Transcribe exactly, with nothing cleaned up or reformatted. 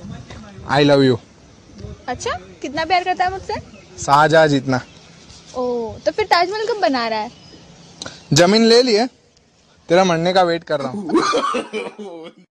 I love you. अच्छा, कितना प्यार करता है मुझसे? शाहजहां जितना। ओ, तो फिर ताजमहल कब बना रहा है? जमीन ले लिए, तेरा मरने का वेट कर रहा हूँ।